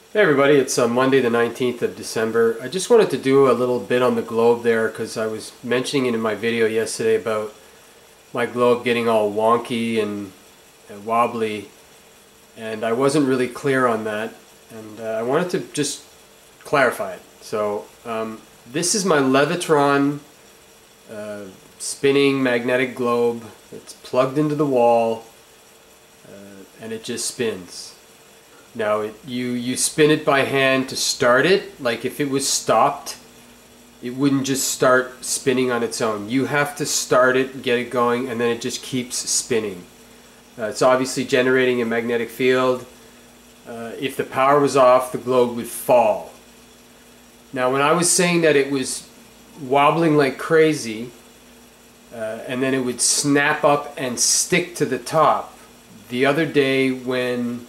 Hey everybody, it's Monday the 19th of December. I just wanted to do a little bit on the globe there because I was mentioning it in my video yesterday about my globe getting all wonky and wobbly, and I wasn't really clear on that, and I wanted to just clarify it. So this is my Levitron spinning magnetic globe. It's plugged into the wall and it just spins. Now you spin it by hand to start it. Like if it was stopped, it wouldn't just start spinning on its own. You have to start it, get it going, and then it just keeps spinning. It's obviously generating a magnetic field. If the power was off, the globe would fall. Now when I was saying that it was wobbling like crazy, and then it would snap up and stick to the top, the other day when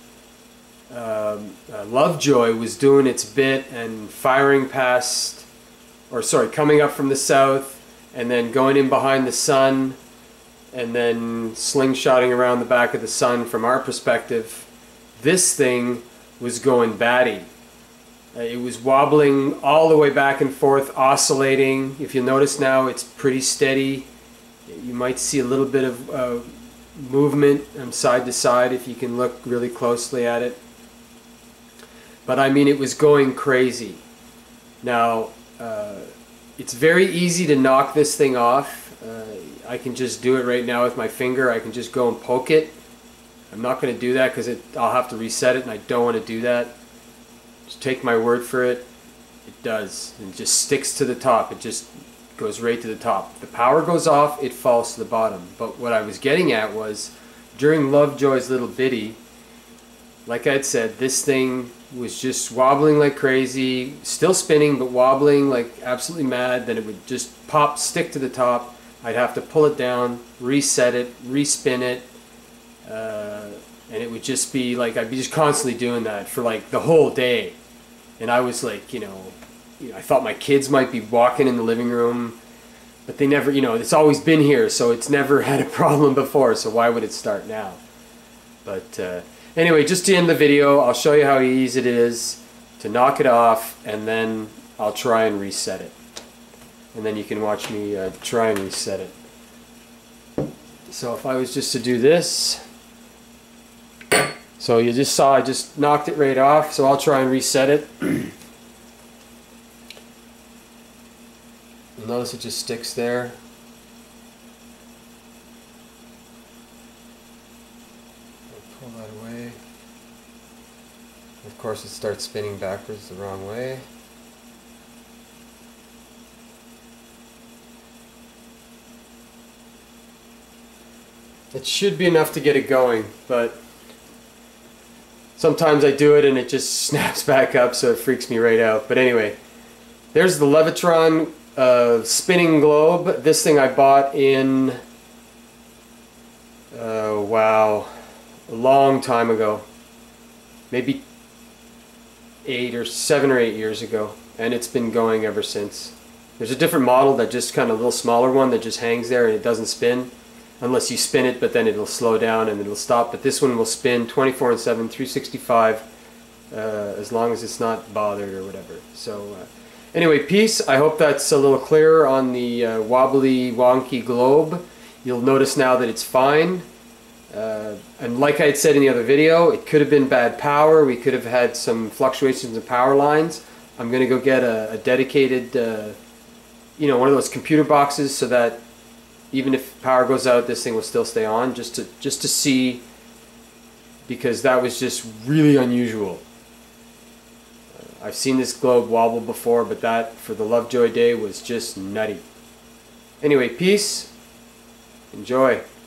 Lovejoy was doing its bit and firing past, or sorry, coming up from the south and then going in behind the sun and then slingshotting around the back of the sun from our perspective, this thing was going batty. It was wobbling all the way back and forth, oscillating. If you notice now, it's pretty steady. You might see a little bit of movement from side to side if you can look really closely at it. But I mean, it was going crazy. Now, it's very easy to knock this thing off. I can just do it right now with my finger. I can just go and poke it. I'm not going to do that because I'll have to reset it, and I don't want to do that. Just take my word for it. It does. It just sticks to the top. It just goes right to the top. If the power goes off, it falls to the bottom. But what I was getting at was, during Lovejoy's little bitty, like I had said, this thing was just wobbling like crazy, still spinning, but wobbling like absolutely mad. Then it would just pop, stick to the top. I'd have to pull it down, reset it, respin it, and it would just be like, I'd be just constantly doing that for like the whole day. And I was like, I thought my kids might be walking in the living room, but they never, it's always been here, so it's never had a problem before, so why would it start now? But anyway, just to end the video, I'll show you how easy it is to knock it off, and then I'll try and reset it. And then you can watch me try and reset it. So if I was just to do this, so you just saw I just knocked it right off, so I'll try and reset it. You'll notice it just sticks there. Pull that away. Of course it starts spinning backwards the wrong way. It should be enough to get it going, but sometimes I do it and it just snaps back up, so it freaks me right out. But anyway, there's the Levitron spinning globe. This thing I bought in, wow, a long time ago, maybe 7 or 8 years ago, and it's been going ever since. There's a different model that just kind of a little smaller one that just hangs there and it doesn't spin unless you spin it, but then it'll slow down and it'll stop. But this one will spin 24/7, 365, as long as it's not bothered or whatever. So anyway, peace. I hope that's a little clearer on the wobbly, wonky globe. You'll notice now that it's fine. And like I had said in the other video, it could have been bad power. We could have had some fluctuations in power lines. I'm going to go get a dedicated, one of those computer boxes, so that even if power goes out, this thing will still stay on, just to see, because that was just really unusual. I've seen this globe wobble before, but that for the Lovejoy day was just nutty. Anyway, peace. Enjoy.